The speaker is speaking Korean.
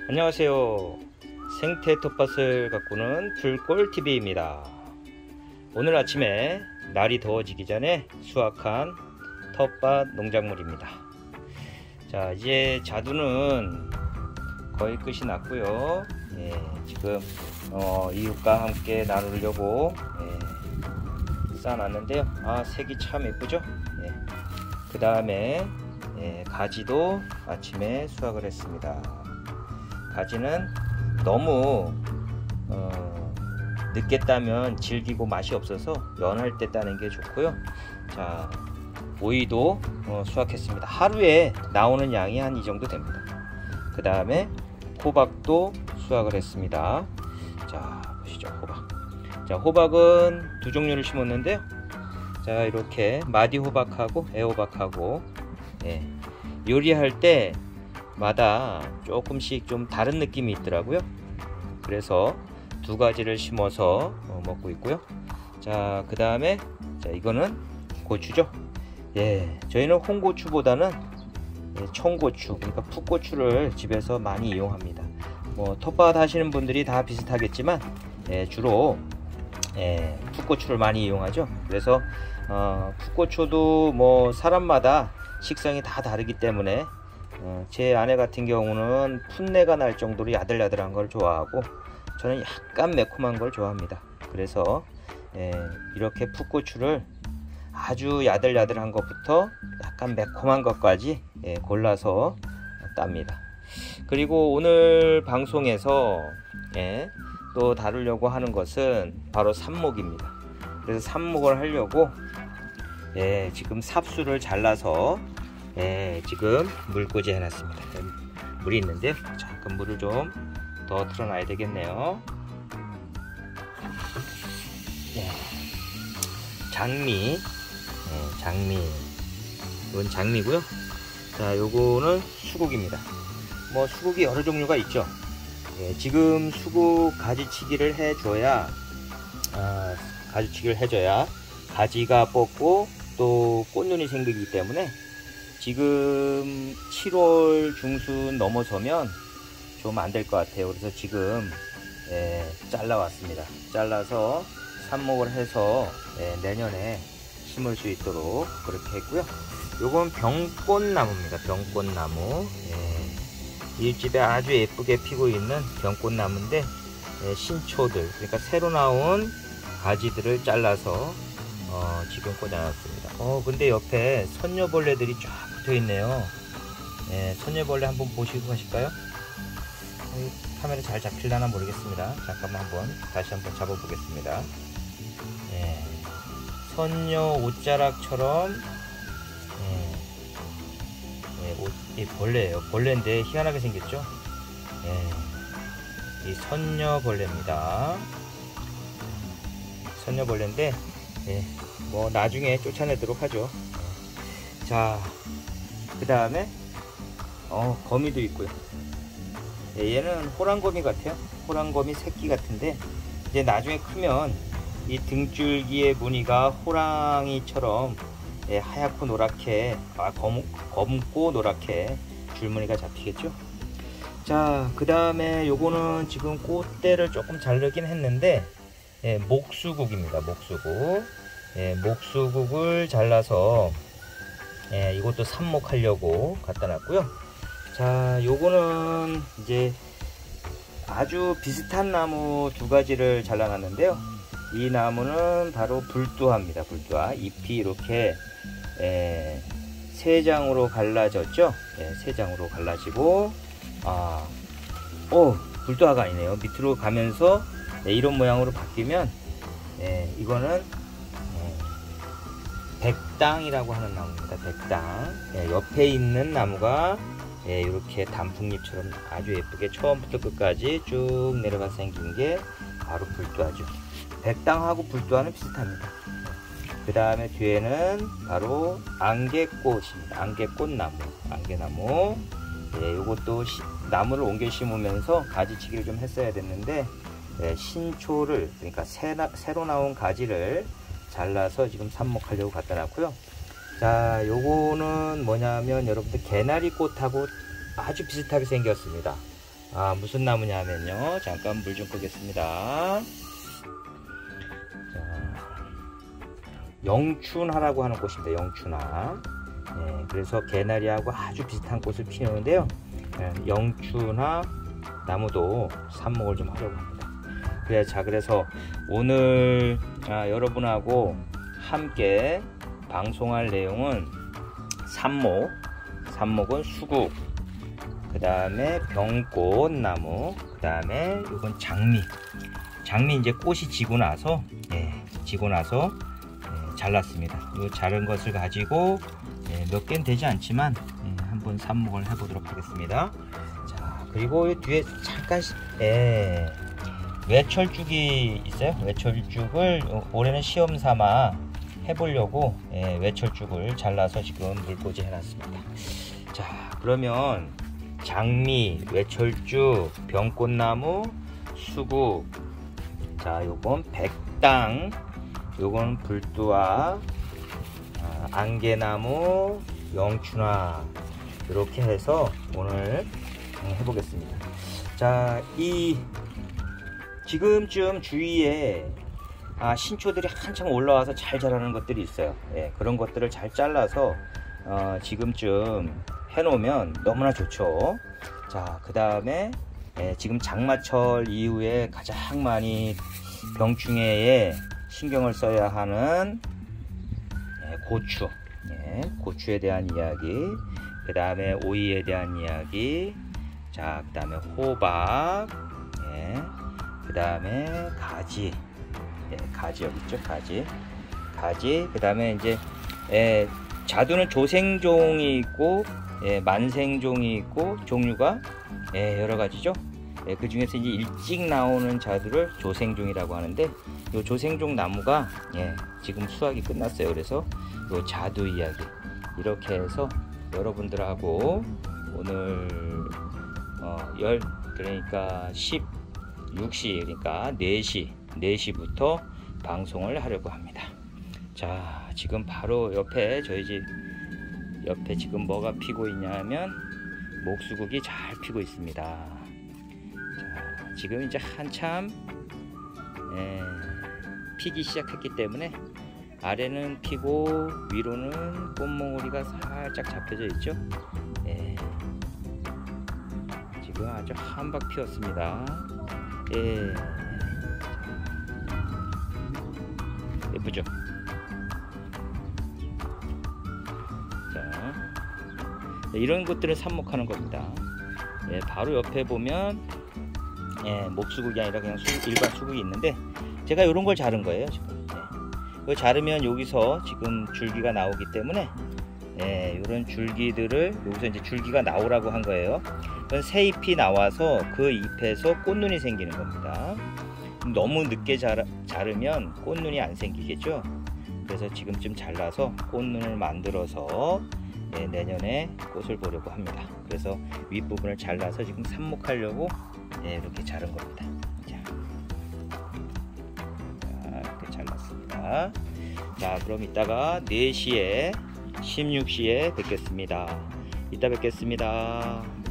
안녕하세요. 생태 텃밭을 가꾸는 풀꿀TV입니다. 오늘 아침에 날이 더워지기 전에 수확한 텃밭 농작물입니다. 자, 이제 자두는 거의 끝이 났고요. 지금 이웃과 함께 나누려고 쌓아놨는데요. 색이 참 예쁘죠? 그 다음에 가지도 아침에 수확을 했습니다. 가지는 너무 늦게 따면 질기고 맛이 없어서 연할 때 따는 게 좋고요. 자, 오이도 수확했습니다. 하루에 나오는 양이 한 이 정도 됩니다. 그 다음에 호박도 수확을 했습니다. 자, 보시죠. 호박. 자, 호박은 두 종류를 심었는데요. 자, 이렇게 마디 호박하고 애호박하고 요리할 때 마다 조금씩 좀 다른 느낌이 있더라고요. 그래서 두 가지를 심어서 먹고 있고요. 자, 그 다음에 이거는 고추죠. 저희는 홍고추보다는 청고추, 그러니까 풋고추를 집에서 많이 이용합니다. 뭐 텃밭 하시는 분들이 다 비슷하겠지만 주로 풋고추를 많이 이용하죠. 그래서 풋고추도 뭐 사람마다 식성이 다 다르기 때문에 제 아내 같은 경우는 풋내가 날 정도로 야들야들한 걸 좋아하고, 저는 약간 매콤한 걸 좋아합니다. 그래서 이렇게 풋고추를 아주 야들야들한 것부터 약간 매콤한 것까지 골라서 땁니다. 그리고 오늘 방송에서 또 다루려고 하는 것은 바로 삽목입니다. 그래서 삽목을 하려고 지금 삽수를 잘라서 지금 물꽂이 해놨습니다. 물이 있는데요. 자, 그럼 물을 좀 더 틀어놔야 되겠네요. 장미, 이건 장미고요. 자, 요거는 수국입니다. 뭐 수국이 여러 종류가 있죠. 지금 수국 가지치기를 해줘야 가지가 뻗고 또 꽃눈이 생기기 때문에 지금 7월 중순 넘어서면 좀 안 될 것 같아요. 그래서 지금 잘라왔습니다. 잘라서 삽목을 해서 내년에 심을 수 있도록 그렇게 했고요. 요건 병꽃나무입니다. 병꽃나무. 이웃집에 아주 예쁘게 피고 있는 병꽃나무인데 신초들, 그러니까 새로 나온 가지들을 잘라서 지금 꽂아놨습니다. 근데 옆에 선녀벌레들이 쫙 붙어있네요. 선녀벌레 한번 보시고 가실까요? 카메라 잘 잡힐려나 모르겠습니다. 잠깐만 다시 한번 잡아보겠습니다. 선녀 옷자락처럼 벌레예요. 벌레인데 희한하게 생겼죠? 이 선녀벌레입니다. 선녀벌레인데 뭐 나중에 쫓아내도록 하죠. 자, 그 다음에 거미도 있고요. 얘는 호랑거미 같아요. 호랑거미 새끼 같은데 이제 나중에 크면 이 등줄기의 무늬가 호랑이처럼 하얗고 노랗게, 검고 노랗게 줄무늬가 잡히겠죠. 자, 그 다음에 요거는 지금 꽃대를 조금 자르긴 했는데 목수국입니다. 목수국. 목수국을 잘라서 이것도 삽목하려고 갖다 놨고요. 자, 요거는 이제 아주 비슷한 나무 두 가지를 잘라놨는데요. 이 나무는 바로 불두화입니다. 불두화. 잎이 이렇게 세 장으로 갈라졌죠. 세 장으로 갈라지고, 불두화가 아니네요. 밑으로 가면서 이런 모양으로 바뀌면 이거는 백당이라고 하는 나무입니다. 백당. 옆에 있는 나무가 이렇게 단풍잎처럼 아주 예쁘게 처음부터 끝까지 쭉 내려가서 생긴 게 바로 불두화죠. 백당하고 불두화는 비슷합니다. 그 다음에 뒤에는 바로 안개꽃입니다. 안개꽃나무, 안개나무. 이것도 나무를 옮겨 심으면서 가지치기를 좀 했어야 됐는데 신초를, 그러니까 새로 나온 가지를 잘라서 지금 삽목하려고 갖다 놨고요. 자, 요거는 뭐냐면 여러분들 개나리 꽃하고 아주 비슷하게 생겼습니다. 무슨 나무냐면요. 잠깐 물 좀 끄겠습니다. 자, 영춘화라고 하는 꽃입니다. 영춘화. 그래서 개나리하고 아주 비슷한 꽃을 피우는데요. 영춘화 나무도 삽목을 좀 하려고 합니다. 그래서 오늘 여러분하고 함께 방송할 내용은 삽목은 수국, 그 다음에 병꽃나무, 그 다음에 이건 장미 이제 꽃이 지고 나서 잘랐습니다. 이 자른 것을 가지고 몇 개는 되지 않지만 한번 삽목을 해보도록 하겠습니다. 자, 그리고 이 뒤에 잠깐 외철쭉이 있어요. 외철쭉을 올해는 시험 삼아 해보려고 외철쭉을 잘라서 지금 물꽂이 해놨습니다. 자, 그러면 장미, 외철쭉, 병꽃나무, 수국, 자, 요건 백당, 요건 불두화, 안개나무, 영춘화, 이렇게 해서 오늘 해보겠습니다. 자, 지금쯤 주위에 신초들이 한참 올라와서 잘 자라는 것들이 있어요. 그런 것들을 잘 잘라서 지금쯤 해놓으면 너무나 좋죠. 자, 그 다음에 지금 장마철 이후에 가장 많이 병충해에 신경을 써야 하는 고추에 대한 이야기, 그 다음에 오이에 대한 이야기, 자, 그 다음에 호박, 그 다음에 가지, 가지 여기 있죠. 가지, 그 다음에 이제 자두는 조생종이 있고 만생종이 있고 종류가 여러 가지죠. 그 중에서 이제 일찍 나오는 자두를 조생종이라고 하는데, 이 조생종 나무가 지금 수확이 끝났어요. 그래서 이 자두 이야기 이렇게 해서 여러분들하고 오늘 그러니까 16시, 그러니까 4시부터 방송을 하려고 합니다. 자, 지금 바로 옆에 저희 집 옆에 지금 뭐가 피고 있냐면 목수국이 잘 피고 있습니다. 자, 지금 이제 한참 피기 시작했기 때문에 아래는 피고 위로는 꽃몽우리가 살짝 잡혀져 있죠. 지금 아주 한박 피었습니다. 예쁘죠? 자, 이런 것들을 삽목하는 겁니다. 바로 옆에 보면 목수국이 아니라 그냥 일반 수국이 있는데, 제가 이런 걸 자른 거예요. 지금 이거 자르면 여기서 지금 줄기가 나오기 때문에 이런 줄기들을 여기서 이제 줄기가 나오라고 한 거예요. 그건 새 잎이 나와서 그 잎에서 꽃눈이 생기는 겁니다. 너무 늦게 자르면 꽃눈이 안 생기겠죠. 그래서 지금쯤 잘라서 꽃눈을 만들어서 내년에 꽃을 보려고 합니다. 그래서 윗부분을 잘라서 지금 삽목하려고 이렇게 자른 겁니다. 자, 이렇게 잘랐습니다. 자, 그럼 이따가 4시에 16시에 뵙겠습니다. 이따 뵙겠습니다.